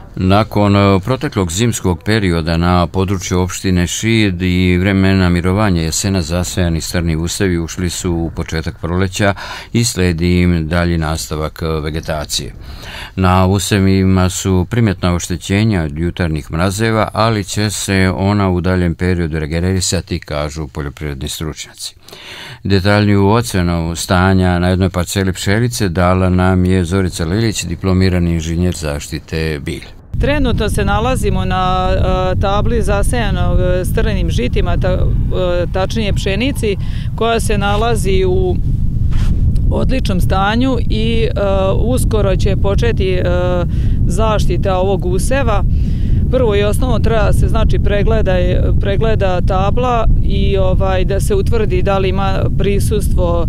Nakon proteklog zimskog perioda na području opštine Šid i vremena mirovanja jesena zasejani strni usevi ušli su u početak proleća i sledi im dalji nastavak vegetacije. Na usevima su primjetna oštećenja od jutarnjih mrazeva, ali će se ona u daljem periodu regenerisati, kažu poljoprivredni stručnjaci. Detaljniju ocjenu stanja na jednoj parceli pšenice dala nam je Zorica Lilić, diplomirani inženjer zaštite bilja. Trenutno se nalazimo na tabli zasejanog strnim žitima, tačnije pšenici, koja se nalazi u odličnom stanju i uskoro će početi zaštita ovog useva. Prvo i osnovno treba se pregleda tabla i da se utvrdi da li ima prisustvo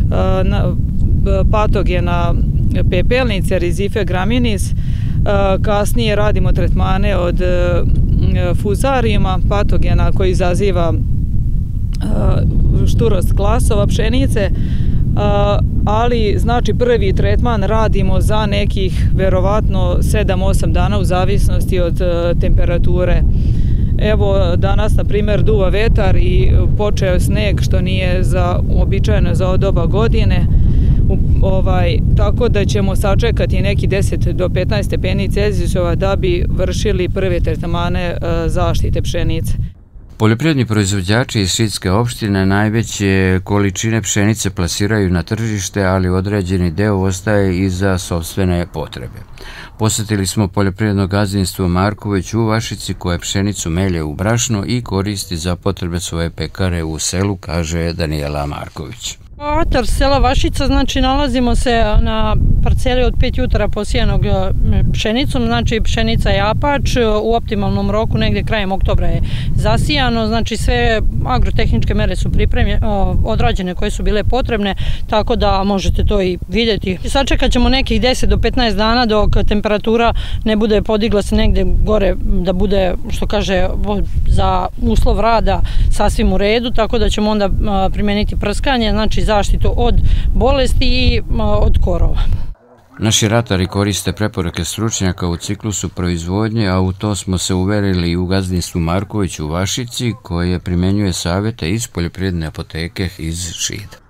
patogena pepelnice Rhiziphia graminis. Kasnije radimo tretmane od fuzarijuma, patogena koji izaziva šturost klasova pšenice, ali znači prvi tretman radimo za nekih verovatno 7-8 dana u zavisnosti od temperature. Evo danas na primjer duva vetar i počeo sneg, što nije uobičajeno za ovo doba godine. Tako da ćemo sačekati neki 10 do 15 stepeni Celzijusova da bi vršili prve tretmane zaštite pšenice. Poljoprivredni proizvođači iz Šidske opštine najveće količine pšenice plasiraju na tržište, ali određeni deo ostaje i za sopstvene potrebe. Posjetili smo poljoprivredno gazdinstvo Marković u Vašici, koje pšenicu melje u brašno i koristi za potrebe svoje pekare u selu, kaže Danijela Marković. Atar sela Vašica, znači nalazimo se na parceli od 5 jutara posijanog pšenicom, znači pšenica je apač, u optimalnom roku, negdje krajem oktobra je zasijano, znači sve agrotehničke mere su odrađene koje su bile potrebne, tako da možete to i vidjeti. Sačekat ćemo nekih 10 do 15 dana dok temperatura ne bude podigla se negdje gore, da bude, što kaže, za uslov rada sasvim u redu, tako da ćemo onda primijeniti prskanje, znači zaštitu od bolesti i od korova. Naši ratari koriste preporuke stručnjaka u ciklusu proizvodnje, a u to smo se uverili i u gazdinstvu Marković u Vašici, koje primjenjuje savjete iz poljoprivredne apoteke iz Šida.